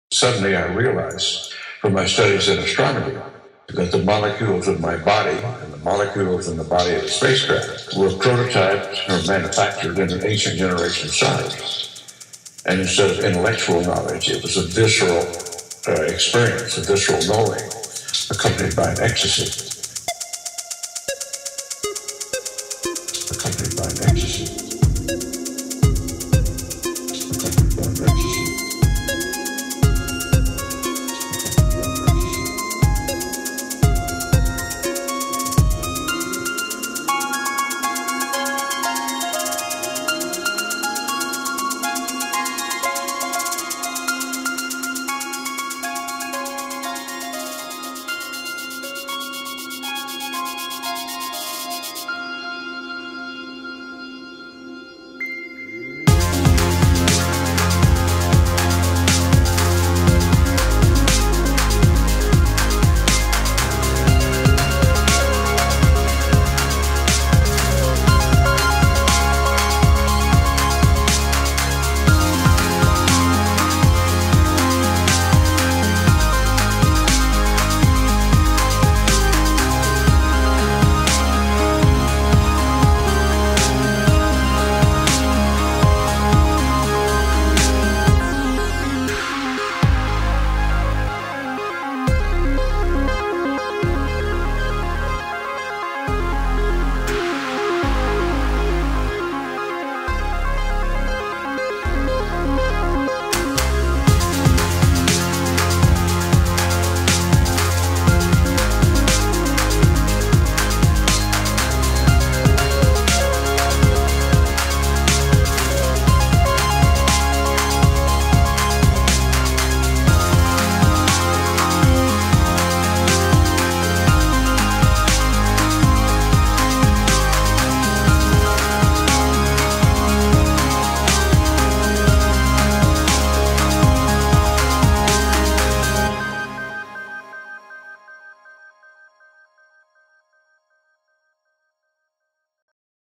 Suddenly I realized from my studies in astronomy that the molecules of my body and the molecules in the body of the spacecraft were prototyped or manufactured in an ancient generation of science. And instead of intellectual knowledge, it was a visceral experience, a visceral knowing, accompanied by an ecstasy.